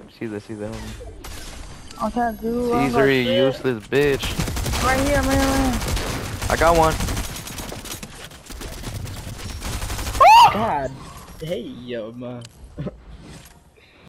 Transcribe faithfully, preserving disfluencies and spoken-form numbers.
See the, see the homie. I'm trying to do. Caesar, you useless bitch. Right here, man. man. I got one. God, hey, yo, man.